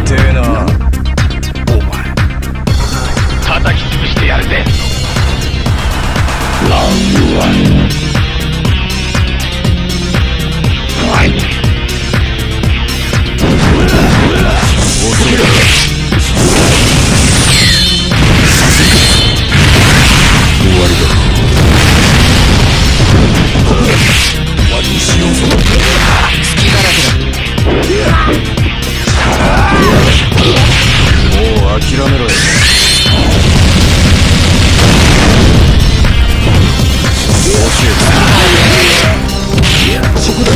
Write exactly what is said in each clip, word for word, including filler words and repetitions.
てえな。お前叩き潰してやるぜ。 ラウンドワンファイト。終わりだ。終わりにしようぞ。 隙だらけだ。もう諦めろよ。そこだ。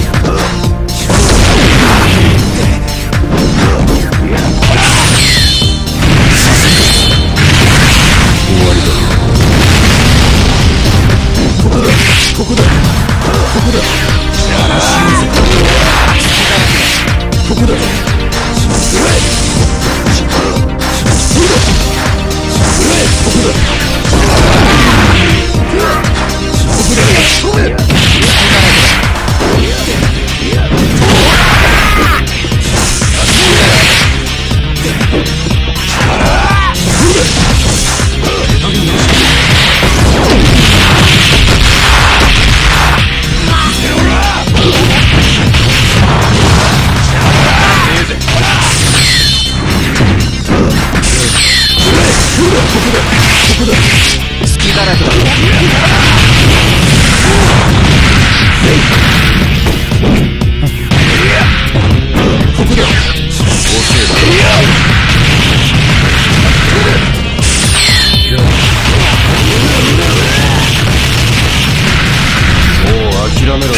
終わりだ。ここだ。ここだ。ここだ。ここだ。 隙だらけだ。 ここだ。 もう諦めろよ。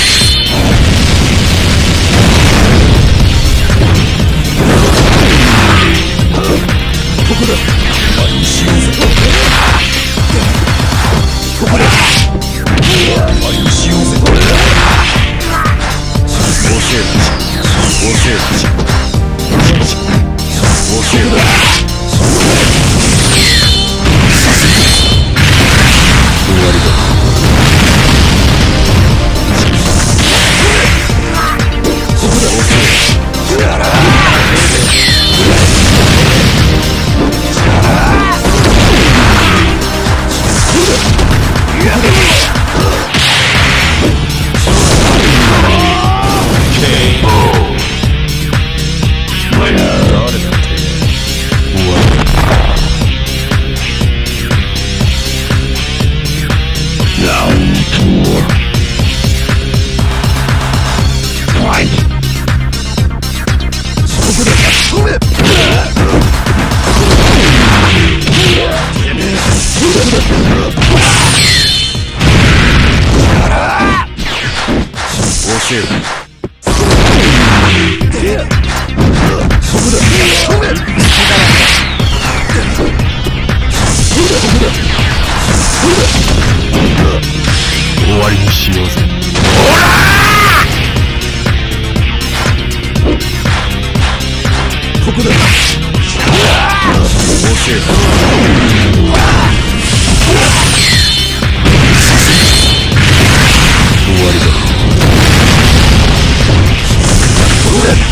ここだ。終わりにしようぜ。ここだ。終わりにしようぜ。 教えた。教えた。教えた。 終わりだ。ここだ。 教えた。 終わりにしようぜ。ここだ。 教えた。 終わりだ。ここだ。